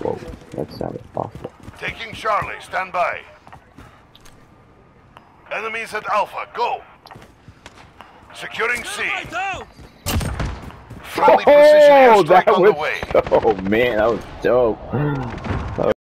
Whoa, that sounded awful. Taking Charlie, stand by. Enemies at Alpha, go. Securing C. Friendly precision airstrike on the way. Oh man, that was dope.